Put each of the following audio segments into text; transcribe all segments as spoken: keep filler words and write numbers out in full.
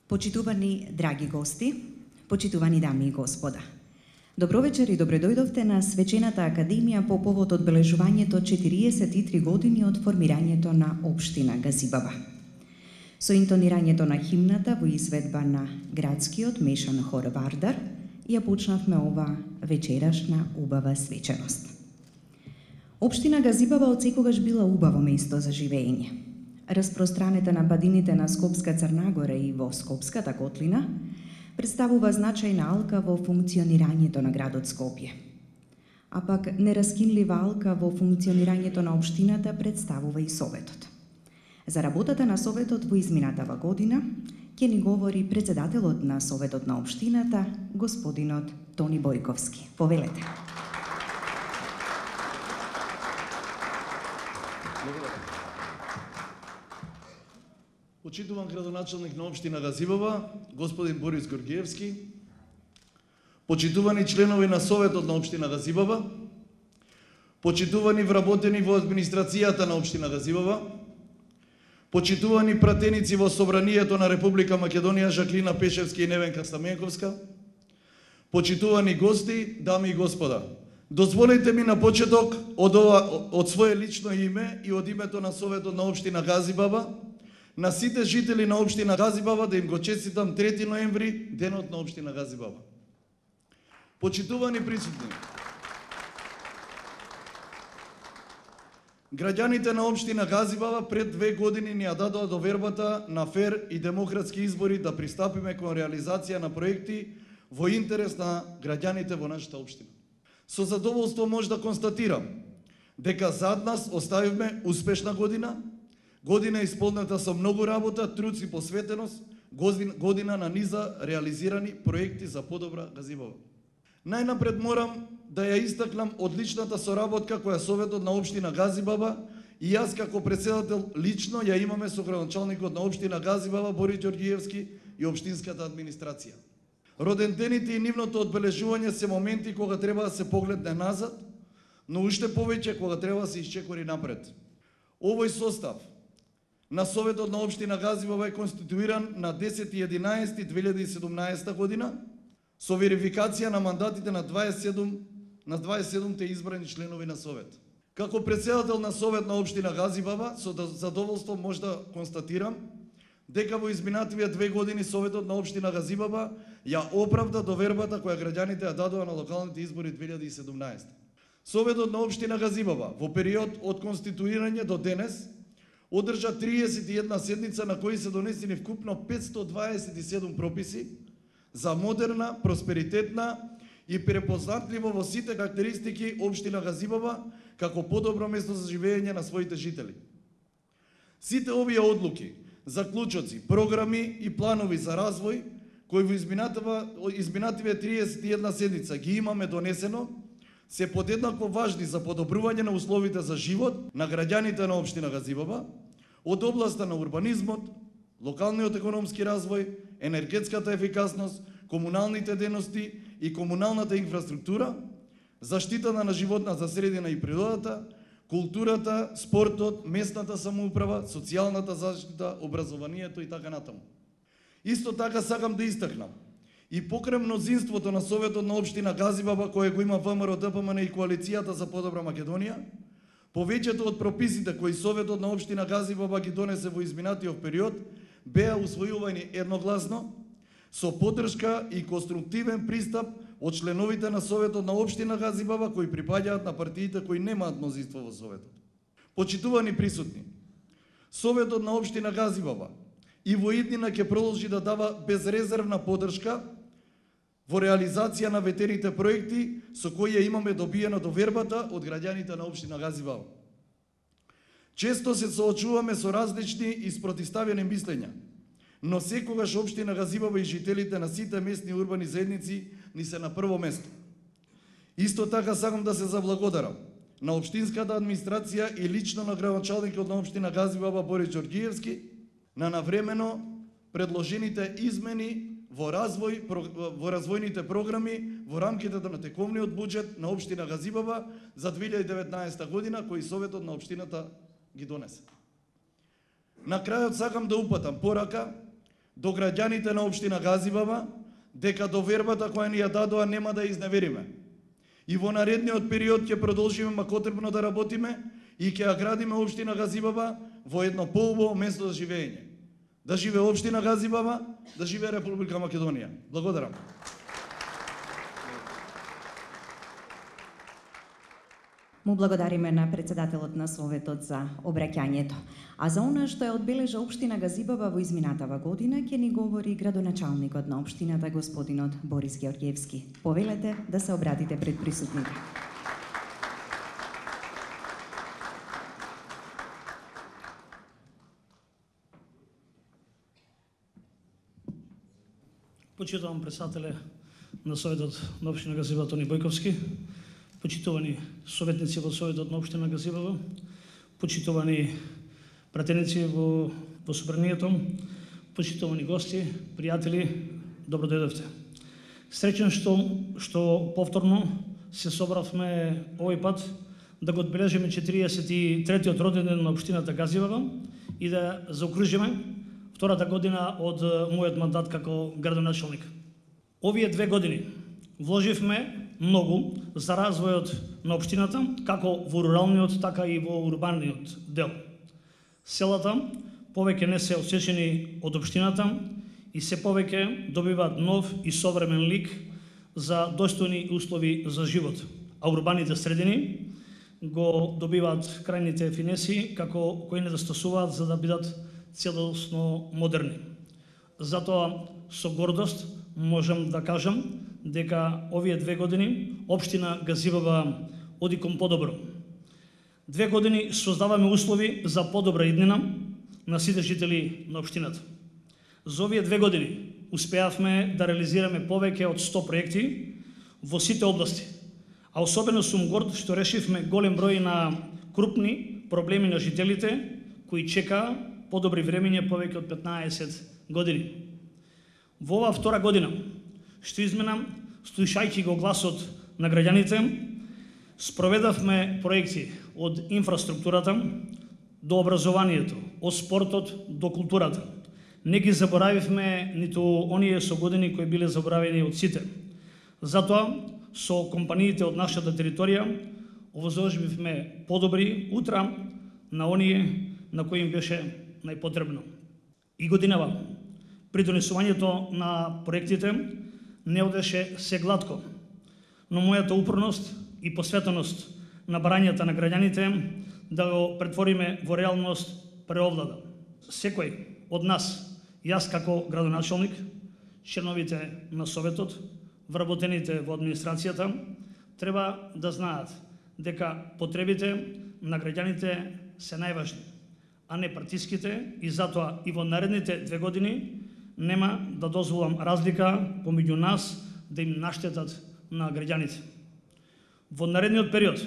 Почитувани драги гости, почитувани дами и господа. Добро вечер и добре дојдовте на Свечената академија по повод одбележувањето четириесет и три години од формирањето на општина Газибаба. Со интонирањето на химната во изведба на градскиот мешан хор Вардар ја почнавме ова вечерашна убава свеченост. Општина Газибаба отсекогаш била убаво место за живење. Распространета на падините на Скопска Црнагора и во Скопската котлина, представува значајна алка во функционирањето на градот Скопје. А пак нераскинлива алка во функционирањето на општината представува и Советот. За работата на Советот во изминатава година ќе ни говори председателот на Советот на општината, господинот Тони Бојковски. Повелете. Почитуван градоначалник на општина Газибаба, господин Борис Горгиевски, почитувани членови на Советот на општина Газибаба, почитувани вработени во администрацијата на општина Газибаба, почитувани пратеници во Собранието на Република Македонија Жаклина Пешевски и Невенка Стаменковска, почитувани гости, дами и господа, дозволете ми на почеток од ова од свое лично име и од името на Советот на општина Газибаба на сите жители на општина Газибаба да им го честитам трети ноември, денот на општина Газибаба. Почитувани присутни, граѓаните на општина Газибаба пред две години ни ја дадоа довербата на фер и демократски избори да пристапиме кон реализација на проекти во интерес на граѓаните во нашата општина. Со задоволство може да констатирам дека зад нас оставивме успешна година, година исполнета со многу работа, труд и посветеност, година на низа реализирани проекти за подобра Газибаба. Најнапред морам да ја истакнам одличната соработка која Советот на општина Газибаба и јас како председател лично ја имаме со градоначалникот на општина Газибаба Борис Ѓорѓиевски и општинската администрација. Родендените и нивното одбележување се моменти кога треба да се погледне назад, но уште повеќе кога треба да се исчекори напред. Овој состав на Советот на општина Газибаба е конституиран на десети единаесети две илјади и седумнаесета година со верификација на мандатите на дваесет и седум на дваесет и седумте избрани членови на Совет. Како председател на Совет на општина Газибаба, со задоволство може да констатирам дека во изминативите две години Советот на општина Газибаба ја оправда довербата која граѓаните ја дадоа на локалните избори две илјади и седумнаесета. Советот на општина Газибаба во период од конституирање до денес одржа триесет и една седница на кои се донесени вкупно петстотини дваесет и седум прописи за модерна, просперитетна и препознатливо во сите карактеристики општина Газибаба како подобро место за живење на своите жители. Сите овие одлуки, заклучоци, програми и планови за развој кои во изминативе триесет и една седница ги имаме донесено, се подеднакво важни за подобрување на условите за живот на граѓаните на општина Газибаба, од областа на урбанизмот, локалниот економски развој, енергетската ефикасност, комуналните дејности и комуналната инфраструктура, заштитата на животната средина и природата, културата, спортот, местната самоуправа, социјалната заштита, образованието и така натаму. Исто така сакам да истакнам и покрај мнозинството на Советот на општина Газибаба кој го има ВМРО, ДПМН и Коалицијата за подобра Македонија, повеќето од прописите кои Советот на општина Газибаба ги донесе во изминатиот период беа усвојувани едногласно со поддршка и конструктивен пристап од членовите на Советот на општина Газибаба кои припаѓаат на партиите кои немаат мнозинство во Советот. Почитувани присутни, Советот на општина Газибаба и во иднина ќе продолжи да дава безрезервна поддршка во реализација на ветените проекти со кои ја имаме добиена довербата од граѓаните на општина Газибаба. Често се соочуваме со различни и спротивставени мислења, но секогаш општина Газибаба и жителите на сите местни урбани заедници ни се на прво место. Исто така сакам да се заблагодарам на општинската администрација и лично на градоначалникот на општина Газибаба Борис Ѓорѓиевски на навремено предложените измени во развој во развојните програми во рамките на тековниот буџет на општина Газибаба за две илјади и деветнаесета година кој Советот на општината ги донесе. На крајот сакам да упатам порака до граѓаните на општина Газибаба дека довербата која ни ја дадоа нема да изневериме. И во наредниот период ќе продолжиме макотрпно да работиме и ќе ја градиме општина Газибаба во едно поубаво место за живење. Да живее општина Газибаба, да живее Република Македонија. Благодарам. Му благодариме на председателот на Советот за обраќањето. А за она што е одбележа општина Газибаба во изминатава година, ќе ни говори градоначалникот на општината, господинот Борис Георгиевски. Повелете да се обратите пред присутните. Почитувам председателе на Советот на општина Газибаба Тони Бојковски, почитувани советници во Советот на општина Газибаба, почитувани пратеници во, во собранието, почитувани гости, пријатели, добро дојдовте. Среќен што, што повторно се собравме овој пат да го одбележиме четириесет и третиот роденден на општината Газибаба и да заокружиме втората година од мојот мандат како градоначалник. Овие две години вложивме многу за развојот на општината, како во руралниот, така и во урбаниот дел. Селата повеќе не се отсечени од општината и се повеќе добиваат нов и современ лик за достојни услови за живот, а урбаните средини го добиваат крајните финеси како кои недостасуваат за да бидат целосно модерни. Затоа со гордост можам да кажам дека овие две години општина Газибаба оди кон подобро. Две години создаваме услови за подобра иднина на сите жители на општината. За овие две години успеавме да реализираме повеќе од сто проекти во сите области, а особено сум горд што решивме голем број на крупни проблеми на жителите кои чекаа подобри времења повеќе од петнаесет години. Во оваа втора година што измена, слушајќи го гласот на граѓаните, спроведавме проекти од инфраструктурата до образованието, од спортот до културата. Не ги заборавивме ниту оние со години кои биле заборавени од сите. Затоа, со компаниите од нашата територија, овозможивме подобри утра на оние на кои им беше најпотребно. И годинава, при донесувањето на проектите, не одеше се гладко, но мојата упорност и посветеност на барањата на граѓаните да го претвориме во реалност преовлада. Секој од нас, јас како градоначалник, членовите на Советот, вработените во администрацијата, треба да знаат дека потребите на граѓаните се најважни, а не партиските, и затоа и во наредните две години нема да дозволам разлика помеѓу нас да им наштетат на граѓаните. Во наредниот период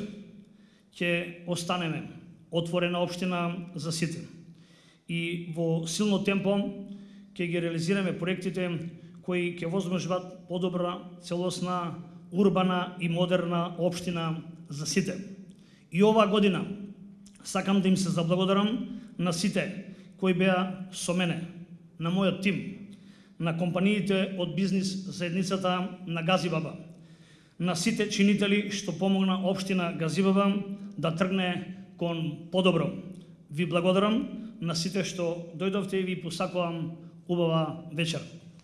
ќе останеме отворена општина за сите и во силно темпо ќе ги реализираме проектите кои ќе возможат подобра, целосна, урбана и модерна општина за сите. И оваа година сакам да им се заблагодарам на сите кои беа со мене, на мојот тим, на компаниите од бизнис заедницата на Газибаба, на сите чинители што помогна општина Газибаба да тргне кон подобро. Ви благодарам на сите што дојдовте и ви посакувам убава вечер.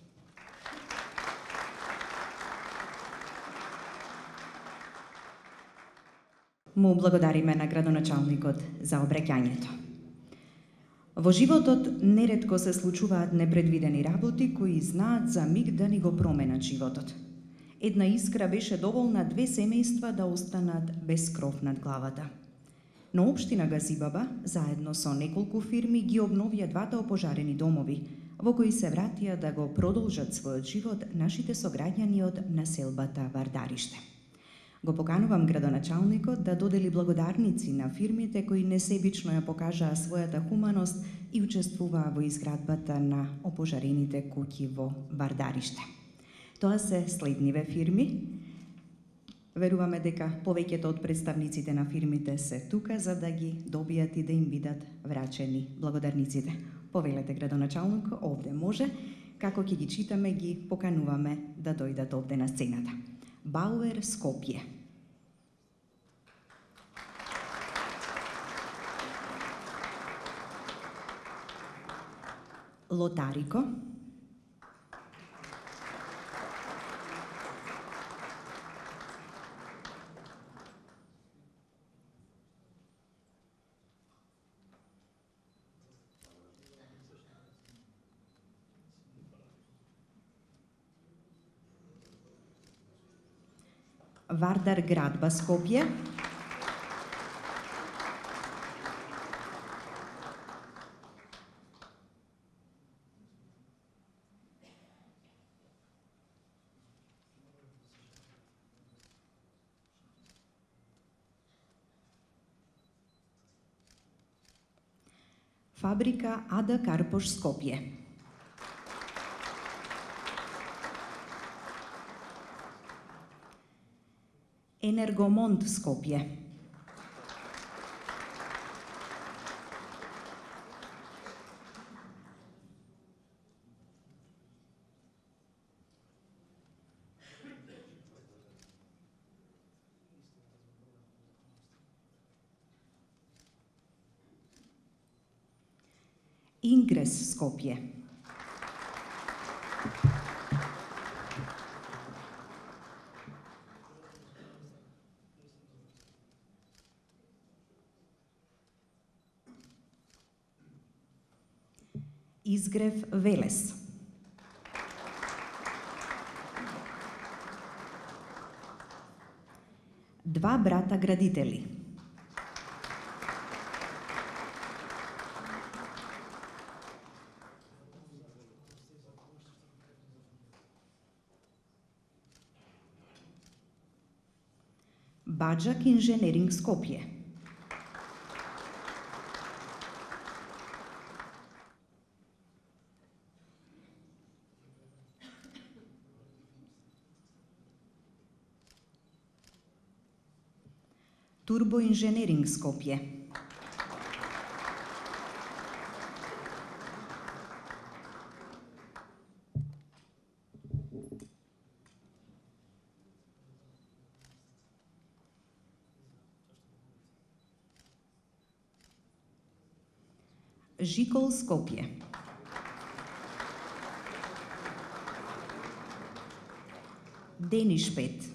Му благодариме на градоначалникот за обраќањето. Во животот неретко се случуваат непредвидени работи кои знаат за миг да ни го променат животот. Една искра беше доволна две семејства да останат без кров над главата. Но општина Газибаба, заедно со неколку фирми, ги обновија двата опожарени домови, во кои се вратија да го продолжат својот живот нашите сограѓани од населбата Вардариште. Го поканувам градоначалникот да додели благодарници на фирмите кои несебично ја покажаа својата хуманост и учествуваа во изградбата на опожарените куќи во Вардариште. Тоа се следниве фирми. Веруваме дека повеќето од представниците на фирмите се тука за да ги добијат и да им бидат врачени благодарниците. Повелете градоначалник, овде може. Како ќе ги читаме, ги покануваме да дојдат овде на сцената. Бауер Скопје. Лотарико. Вардар Градба Скопје. Фабрика Ада Карпош Скопје. Енергомонт Скопје. Ингрес Скопје. Изгрев Велес. Два брата градители. Баджак инженеринг Скопје. Турбо инженеринг Скопје. Жикол Скопје. Денишпет.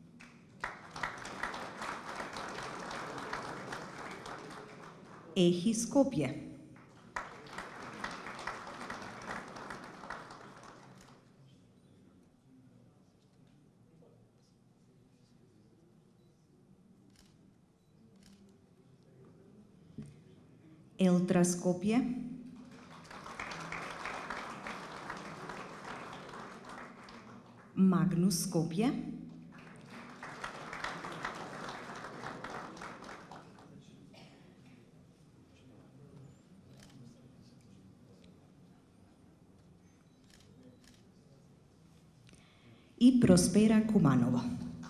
Ехи Скопје. Елтра Скопје. Магнус Скопје. И Проспера Куманово.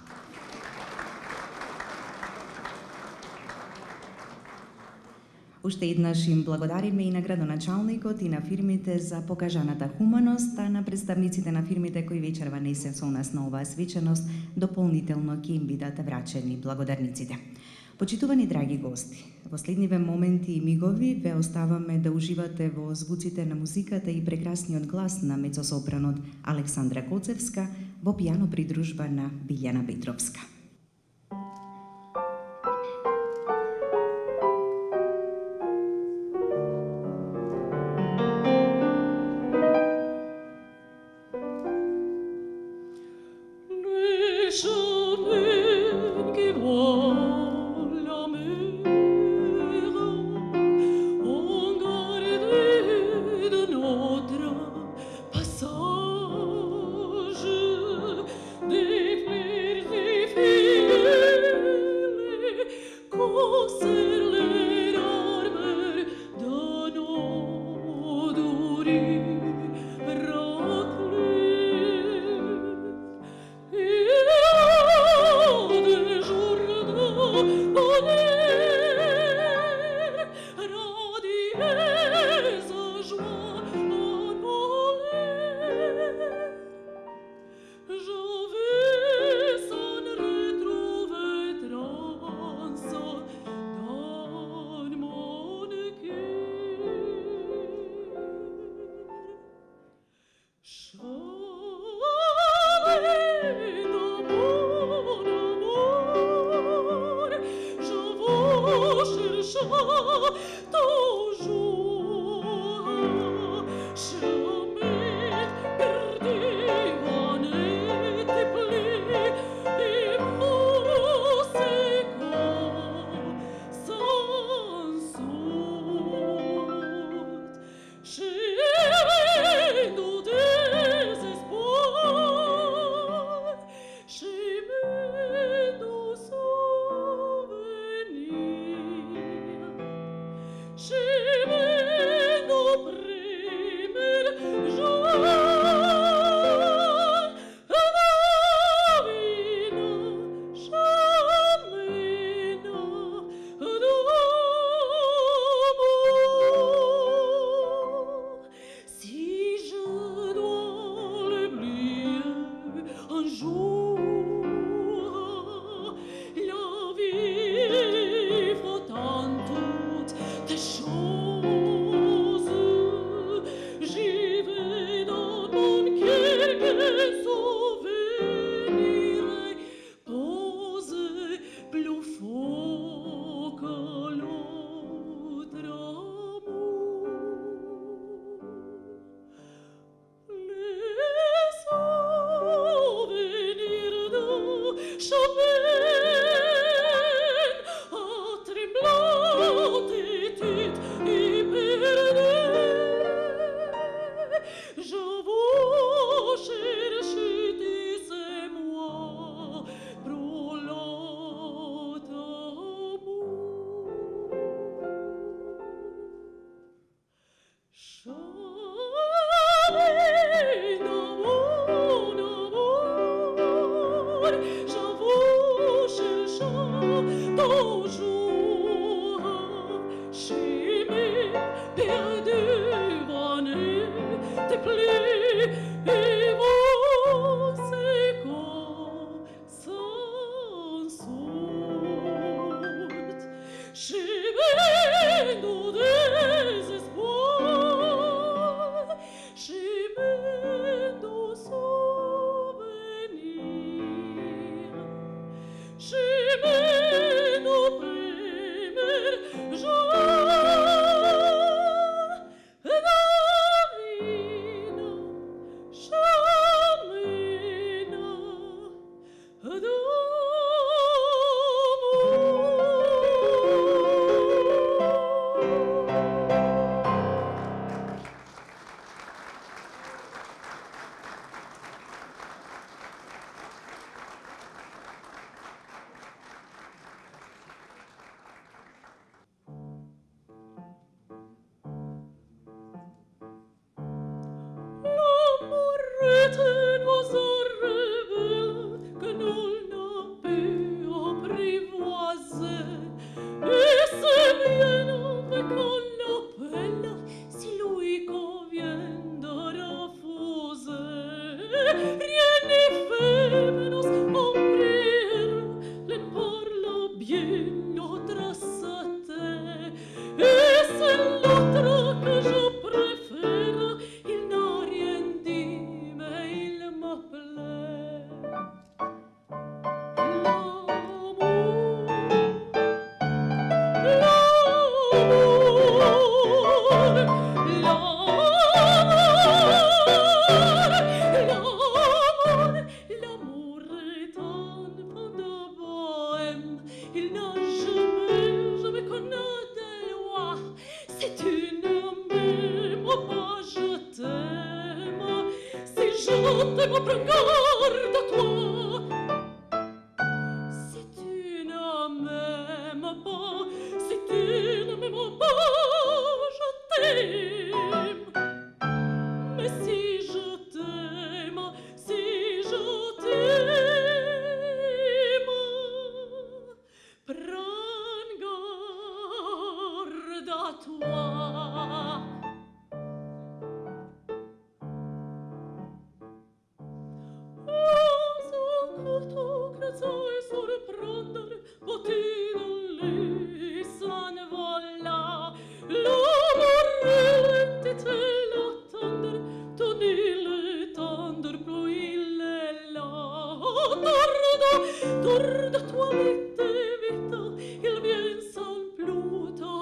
Уште еднаш им благодариме и на градоначалникот и на фирмите за покажаната хуманост, а на представниците на фирмите кои вечерва не се со нас на оваа свеченост, дополнително ќе им бидат врачени благодарниците. Почитувани драги гости, во следниве моменти и мигови ве оставаме да уживате во звуците на музиката и прекрасниот глас на мецосопранот Александра Коцевска во пијано придружба на Билјана Петровска. Des Torda tua vita, vita, il bien san pluta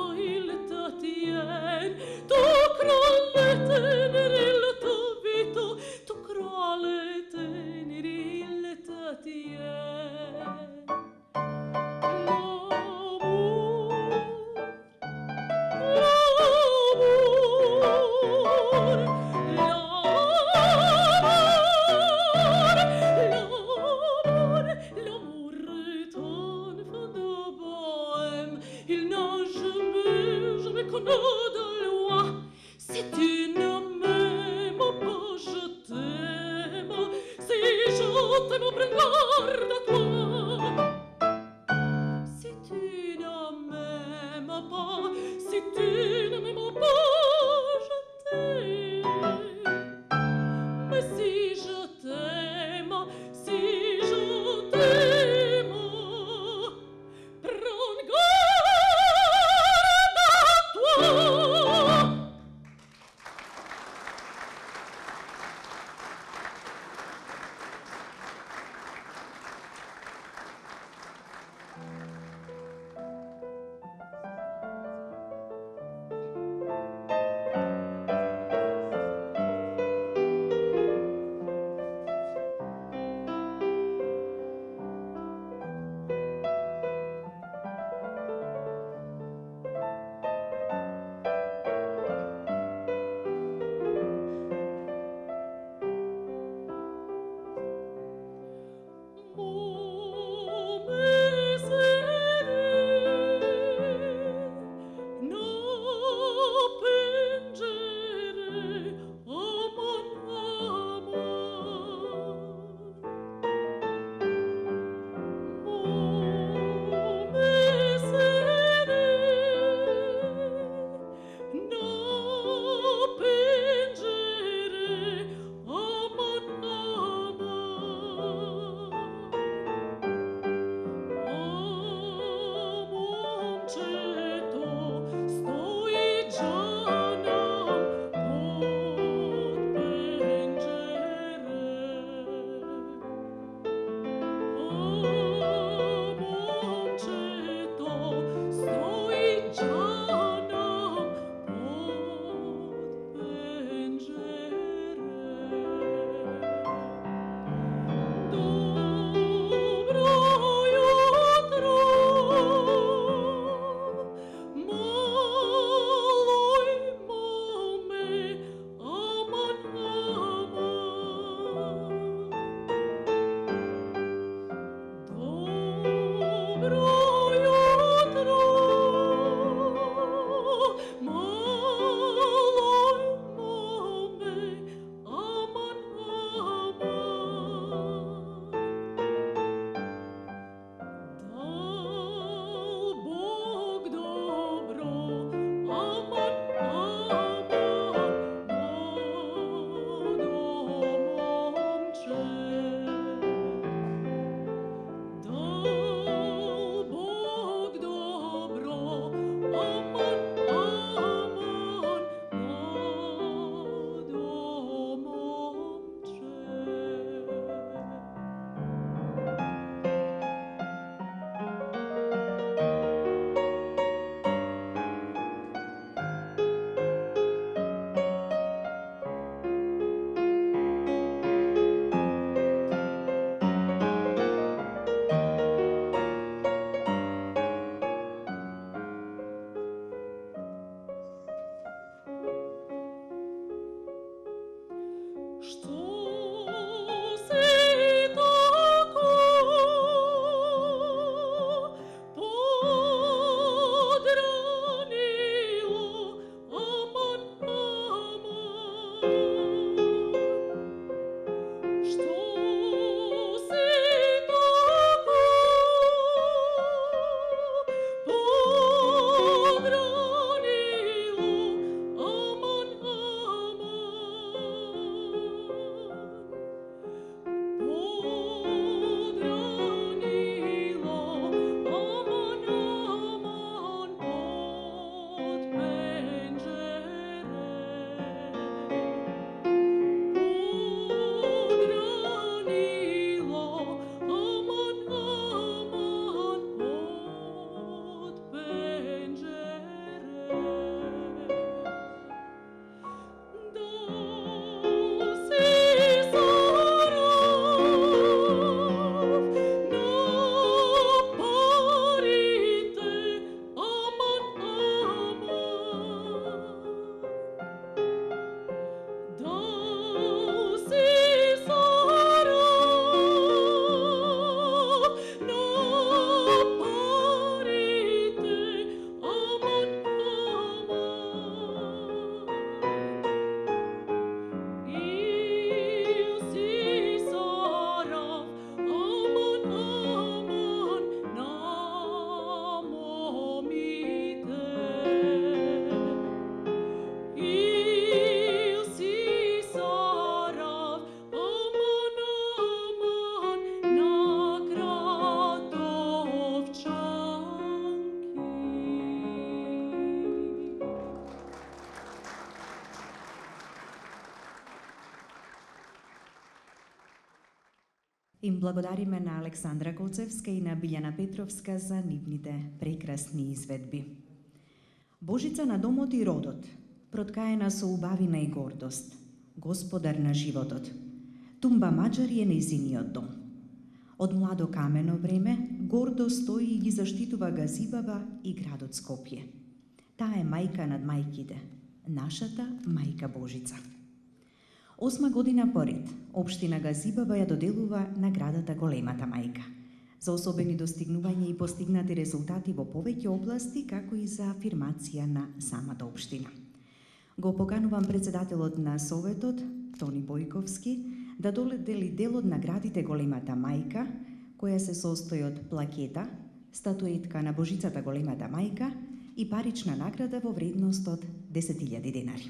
Им благодариме на Александра Коцевска и на Билјана Петровска за нивните прекрасни изведби. Божица на домот и родот, проткаена со убавина и гордост, господар на животот. Тумба Маџари е нејзиниот дом. Од младо камено време гордо стои и ги заштитува Газибаба и градот Скопје. Таа е мајка над мајките, нашата мајка Божица. Осма година поред, општина Газибаба ја доделува наградата Големата мајка за особени достигнувања и постигнати резултати во повеќе области, како и за афирмација на самата општина. Го поканувам председателот на Советот, Тони Бојковски, да додели дел од наградите Големата мајка, која се состои од плакета, статуетка на Божицата Големата мајка и парична награда во вредност од десет илјади денари.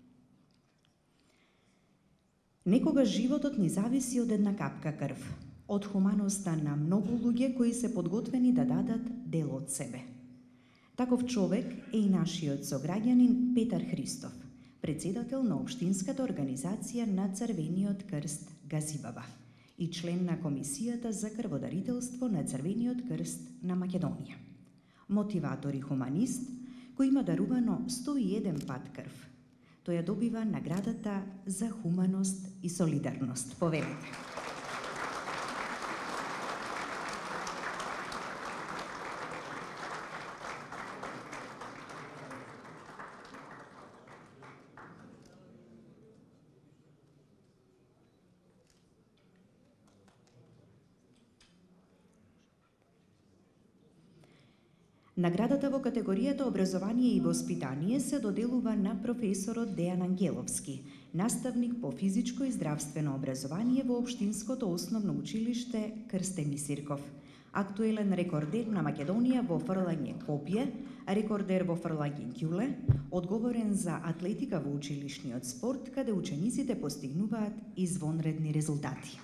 Некогаш животот ни зависи од една капка крв, од хуманоста на многу луѓе кои се подготвени да дадат дел од себе. Таков човек е и нашиот сограѓанин Петар Христов, председател на Општинската организација на Црвениот крст Газибаба и член на Комисијата за крводарителство на Црвениот крст на Македонија. Мотиватор и хуманист, кој има дарувано сто и еден пат крв. Тој ја добива наградата за хуманост и солидарност. Повелете. Наградата во категоријата образование и воспитание се доделува на професорот Дејан Ангеловски, наставник по физичко и здравствено образование во Општинското основно училиште Крстеми Сирков. Актуелен рекордер на Македонија во фрлање копје, рекордер во фрлање ќуле, одговорен за атлетика во училишниот спорт, каде учениците постигнуваат извонредни резултати.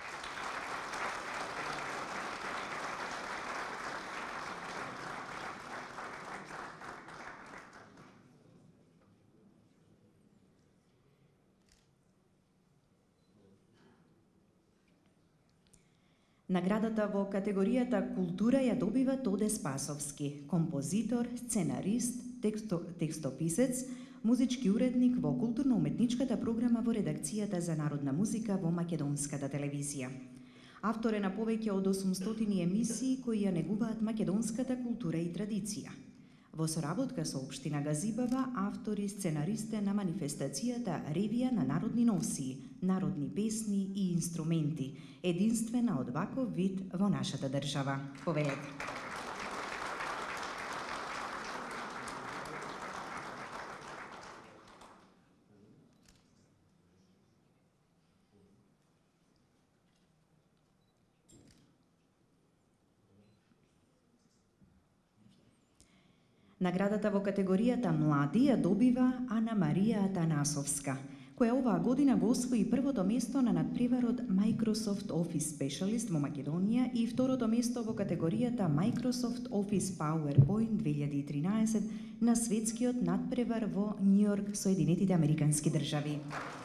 Наградата во категоријата култура ја добива Тоде Спасовски, композитор, сценарист, тексто, текстописец, музички уредник во културно-уметничката програма во редакцијата за народна музика во Македонската телевизија. Автор е на повеќе од осумстотини емисии кои ја негуваат македонската култура и традиција. Во соработка со Општина Газибаба, автор и сценарист е на манифестацијата Ревија на народни носии, народни песни и инструменти, единствена од ваков вид во нашата држава. Повелете. Наградата во категоријата Млади ја добива Ана Марија Атанасовска, која оваа година го освои првото место на надпреварот Microsoft Office Specialist во Македонија и второто место во категоријата Microsoft Office PowerPoint две илјади и тринаесет на светскиот надпревар во Њујорк, Соединетите Американски држави.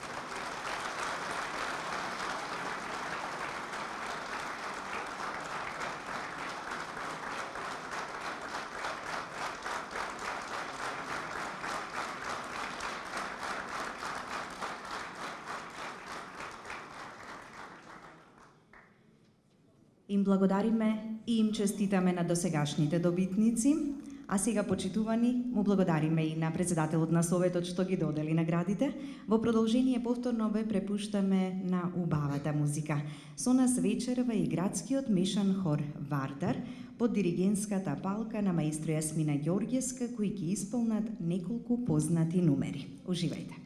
Им благодариме и им честитаме на досегашните добитници, а сега, почитувани, му благодариме и на председателот на Советот што ги додели наградите. Во продолжение повторно ве препуштаме на убавата музика. Со нас вечерва и градскиот мешан хор Вардар под диригентската палка на маестро Јасмина Ѓорѓевска, кои ќе исполнат неколку познати numeri. Уживајте.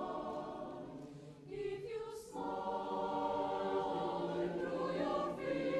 Your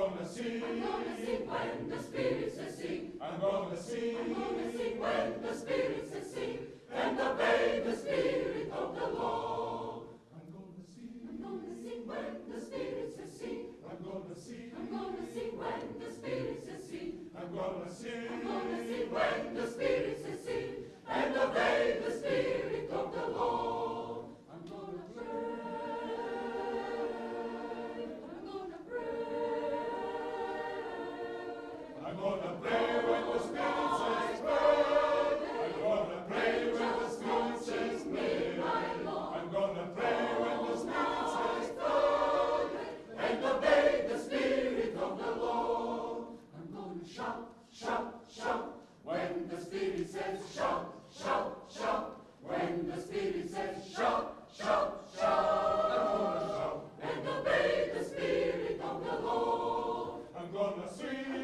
gonna sing. I'm gonna sing when the Spirit says sing. I'm gonna sing. I'm gonna sing when the Spirit says sing. And obey the Spirit of the Lord. I'm gonna sing. I'm gonna sing when the Spirit says sing. I'm gonna sing. I'm gonna sing when the Spirit says sing. I'm gonna sing. I'm gonna sing when the Spirit says sing. And obey the Spirit of the Lord. I'm gonna pray. I'm gonna pray. I'm gonna pray when the Spirit says pray. I'm gonna pray when the Spirit says pray. I'm gonna pray when the Spirit says pray. And obey the Spirit of the Lord. I'm gonna shout, shout, shout. When the Spirit says shout, shout, shout. When the Spirit says shout, shout, shout. I'm gonna shout and obey the Spirit of the Lord. I'm gonna sing.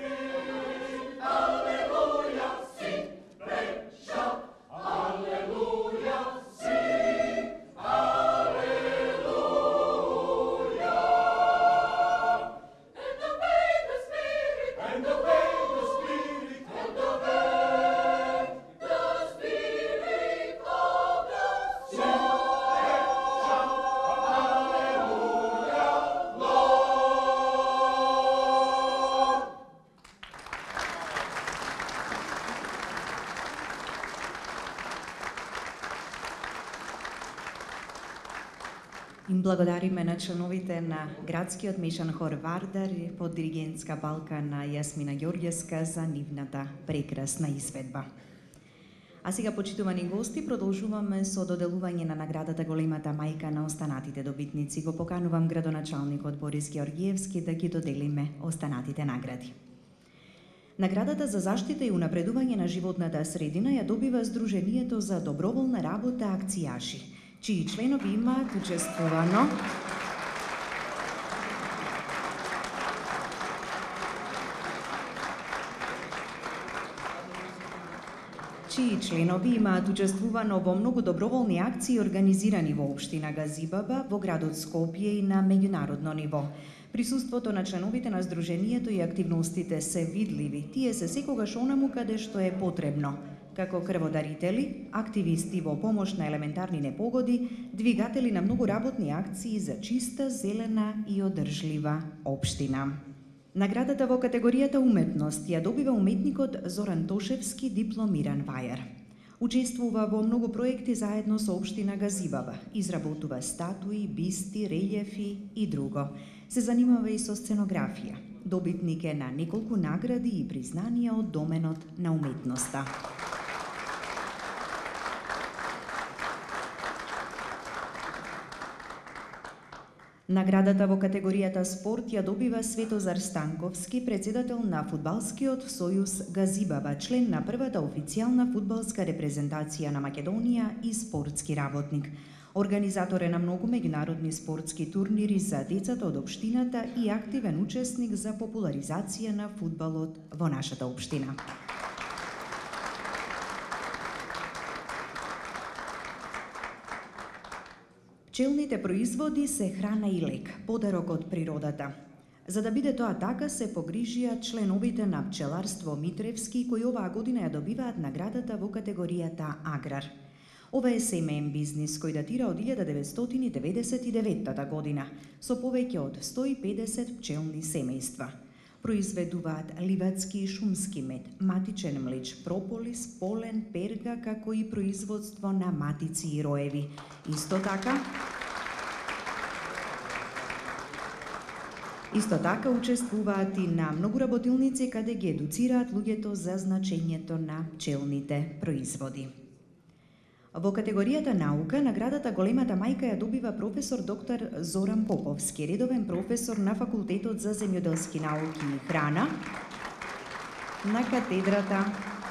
Hallelujah, sing, pray, shout. Hallelujah, sing. Hallelujah. And obey the Spirit. And obey the Spirit. And obey the Spirit of the Lord. Hallelujah, Lord. Им благодариме на членовите на градскиот мешан хор Вардар под диригентска балка на Јасмина Ѓорѓевска за нивната прекрасна изведба. А сега, почитувани гости, продолжуваме со доделување на наградата Големата мајка на останатите добитници. Го поканувам градоначалникот Борис Ѓорѓиевски да ги доделиме останатите награди. Наградата за заштита и унапредување на животната средина ја добива Сдруженијето за доброволна работа Акцијаши, чии членови имаат учествувано чии членови имаат учествувано во многу доброволни акции организирани во општина Газибаба, во градот Скопје и на меѓународно ниво. Присуството на членовите на Сдруженијето и активностите се видливи. Тие се секогаш онаму каде што е потребно, како крводарители, активисти во помош на елементарни непогоди, двигатели на многу работни акции за чиста, зелена и одржлива општина. Наградата во категоријата уметност ја добива уметникот Зоран Тошевски, дипломиран вајар. Учествува во многу проекти заедно со општина Газибаба, изработува статуи, бисти, релјефи и друго. Се занимава и со сценографија. Добитник е на неколку награди и признанија од доменот на уметноста. Наградата во категоријата спорт ја добива Светозар Станковски, председател на Фудбалскиот сојуз Газибаба, член на првата официјална фудбалска репрезентација на Македонија и спортски работник. Организатор е на многу меѓународни спортски турнири за децата од општината и активен учесник за популаризација на фудбалот во нашата општина. Пчелните производи се храна и лек, подарок од природата. За да биде тоа така, се погрижија членовите на Пчеларство Митревски, кои оваа година ја добиваат наградата во категоријата Аграр. Ова е семеен бизнис кој датира од илјада деветстотини деветдесет и девета година, со повеќе од сто и педесет пчелни семејства. Произведуваат ливадски и шумски мед, матичен млеч, прополис, полен, перга, како и производство на матици и роеви. Исто така, Исто така учествуваат и на многу работилници каде ги едуцираат луѓето за значењето на пчелните производи. Во категоријата наука, наградата Големата мајка ја добива професор доктор Зоран Поповски, редовен професор на Факултетот за земјоделски науки и храна на катедрата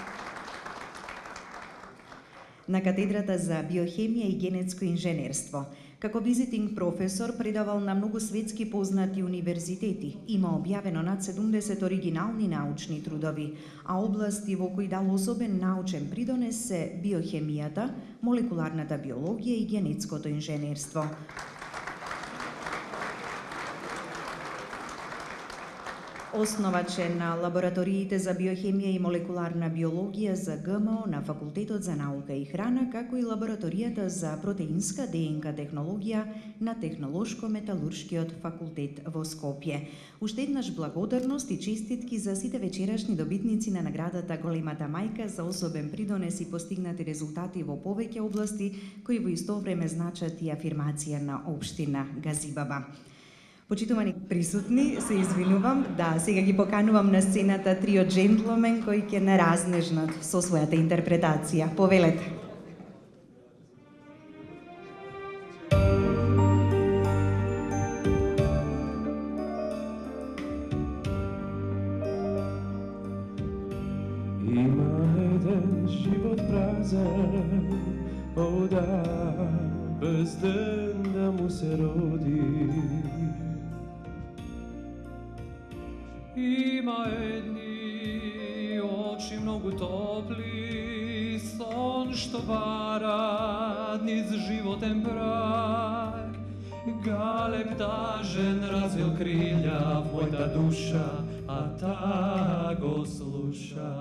на катедрата за биохемија и генетско инженерство. Како визитинг професор предавал на многу светски познати универзитети. Има објавено над седумдесет оригинални научни трудови, а области во кои дал особен научен придонес се биохемијата, молекуларната биологија и генетското инженерство. Основач е на лабораториите за биохемија и молекуларна биологија за ГМО на Факултетот за наука и храна, како и лабораторијата за протеинска ДНК технологија на Технолошко-металуршкиот факултет во Скопје. Уште еднаш благодарност и честитки за сите вечерашни добитници на наградата Големата мајка за особен придонес и постигнати резултати во повеќе области, кои во исто време значат и афирмација на општина Газибаба. Почитувани присутни, се извинувам, да, сега ги поканувам на сцената трио джентломен кои ќе наразнежнат со својата интерпретација. Повелете. Има еден живот празен, о да, без ден да му се роди. Има едни очи многу топли, сон што барат низ животен прак. Галеб тажен развил крилја в мојата душа, а та го слуша.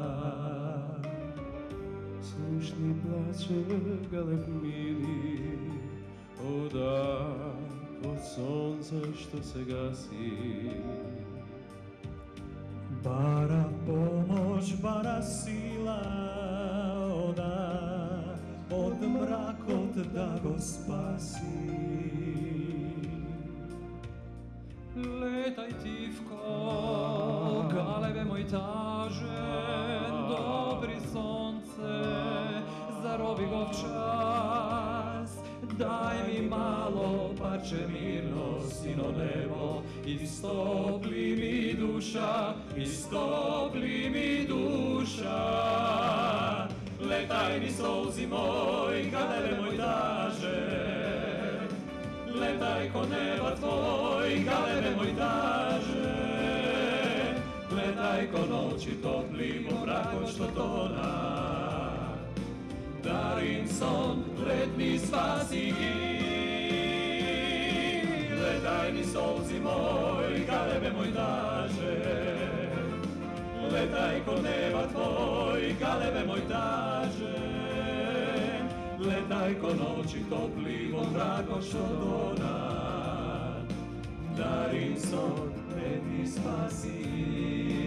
Слушни плаче галеб мили, о да, од сонце што се гаси. Бара помош, бара сила, о да, од мракот да го спаси. Летај тивко, галебе мој тажен, добри сонце, зароби го в час. Дај ми мало парче мирно, сино небо, истопли ми душа, истопли ми душа. Летај ни солзи мој, галебе мој тажен, летај ко неба твој, галебе мој тажен, летај ко ноќи топли во мракот што тона. Дарим сон, летни спаси ги. Летај ни солзи мој, галебе мој тажен, летај ко неба твој, галебе мој тажен, летај ко ноќи топли во мракот што тона. Дарим сон, летни спаси ги.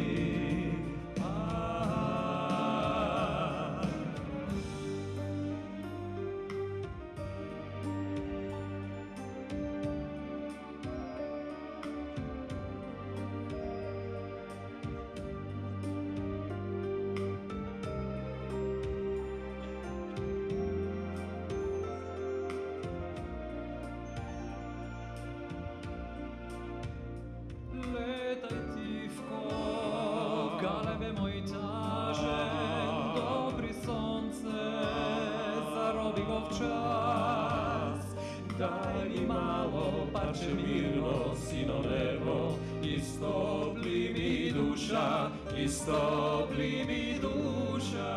Daj mi malo, parče mirno, sino nebo, istopli mi duša, istopli mi duša.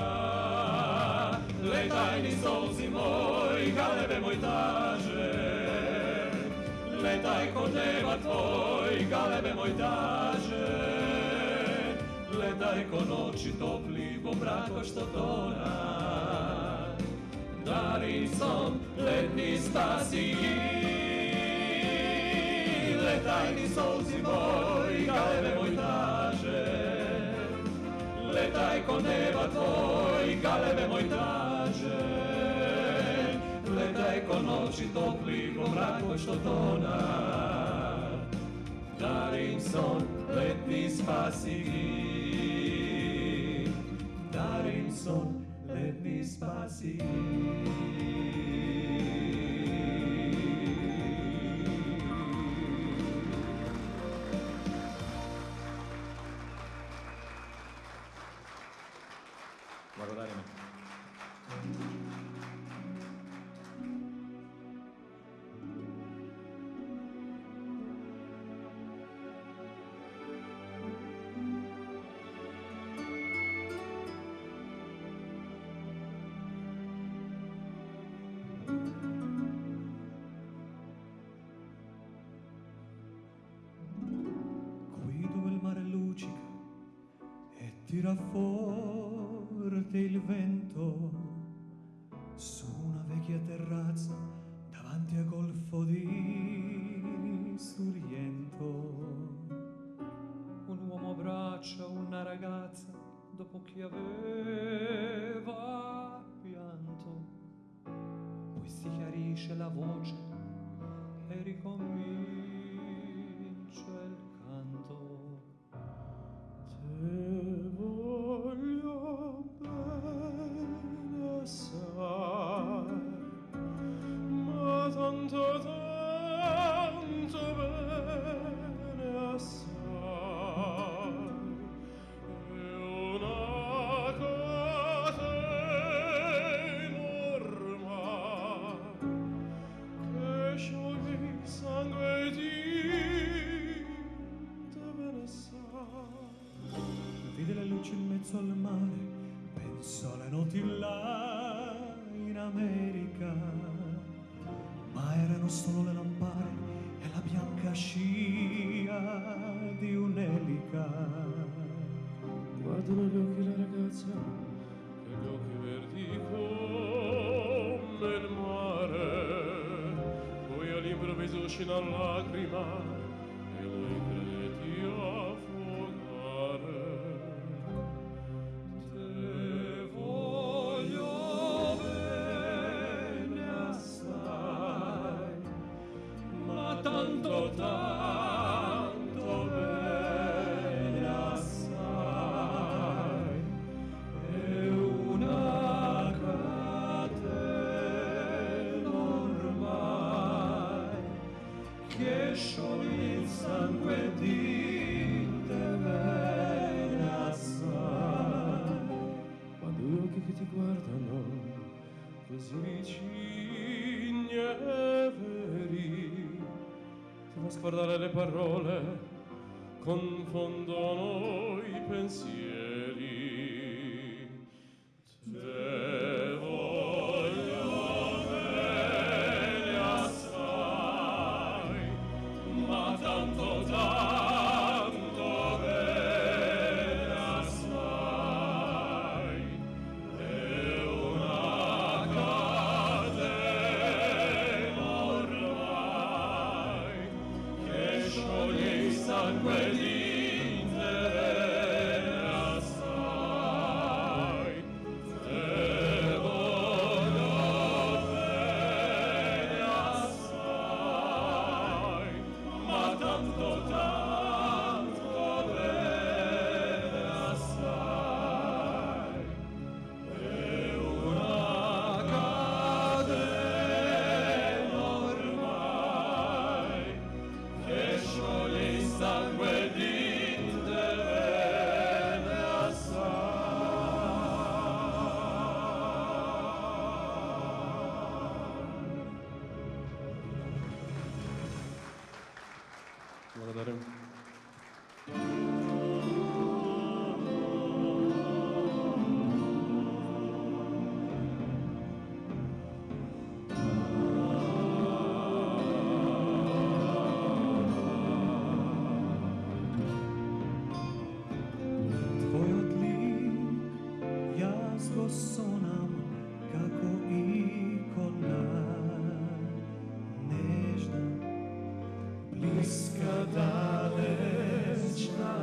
Letaj ni solzi moj, galebe moj tažen, letaj ko neba tvoj, galebe moj tažen, letaj ko noći topli, vo mrako što tona. Darim son, letni spasi, letaj ni solzi moj, galebe moj tažen, letaj ko neba tvoj, galebe moj tažen, letaj ko noći topli, vo mrako što tona. Darim son, letni spasi, darim son, letni spasi. Благодарим. Thank you. tira forte il vento su una vecchia terrazza davanti a Golfo di Sorrento. Un uomo abbraccia una ragazza dopo che aveva pianto, poi si chiarisce la voce e ricomincia il canto. Te voglio bene assai, ma tanto tanto bene assai. È una catena ormai che scioglie il sangue di te bene sai. Vide le luci in mezzo al mare, pensò alle notti là in America, ma erano solo le lampare e la bianca scia di un'elica. Guardo negli occhi la ragazza e gli occhi verdi come il mare, poi all'improvviso scena lacrima e lo credi affogare. Te voglio bene assai, ma tanto tanto bene assai. È una catena ormai che scioglie il sangue di te bene assai. Quando gli occhi che ti guardano così vicini e veri, ti fa scordare le parole, confondono i pensieri. Te voglio bene assai, ma tanto tanto bene assai. È una catena ormai che scioglie il sangue di te bene assai. Te voglio bene assai, ma tanto tanto bene assai. È una catena ormai che scioglie il sangue di te bene assai. Благодарим. Tvoj odlik jaz go sonam kako ikona, nežna, bliska, dalečna.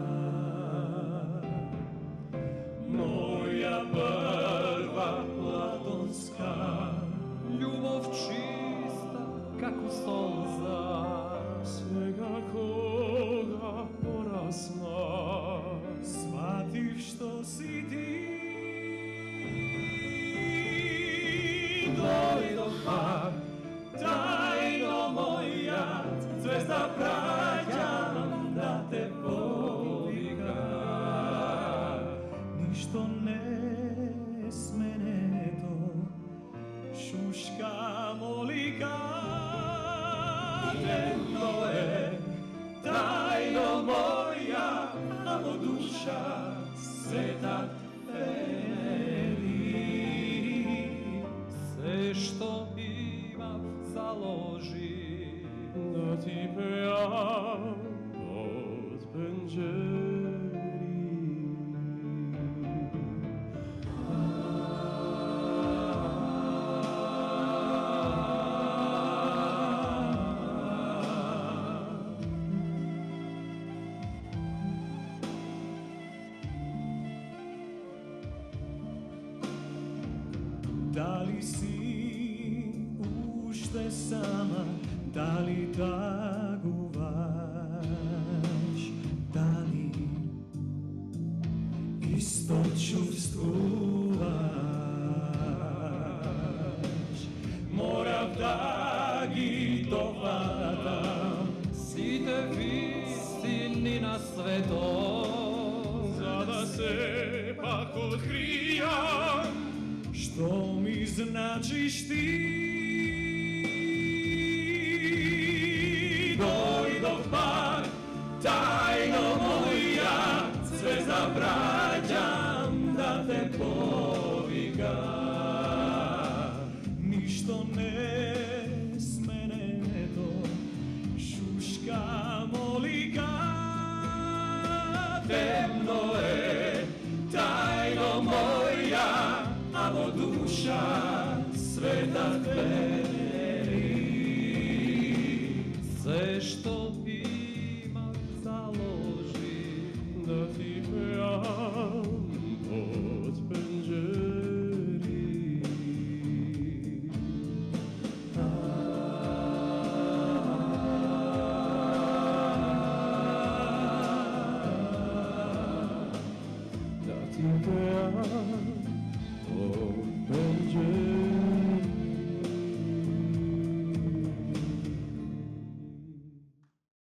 Moja prva platonska ljubov čista kako solza, svega koga porasna, shvatiš što si ti. Dojdoha, tajno moja, zvezda prađam da te povika. Ništo ne smene to, šuška molika. Temno je, tajno moja, amo duša, sveta veneri. Sve što imav založi, da ti pevam od penđeri. Da li si ušte sama, da li taguvaš, da li isto čuvstvuvaš? Moram da gi dohvatam site istini na svetom, za da se pak otkrijam što mi značiš ti. Dojdoh pak tajno moja, sve zabrađam da te povikam. Ništo ne smene to šuška molika. Temno je tajno moja, alo duša sveta tveri. Sve što ima založi da ti pevam od penđeri. Da ti pevam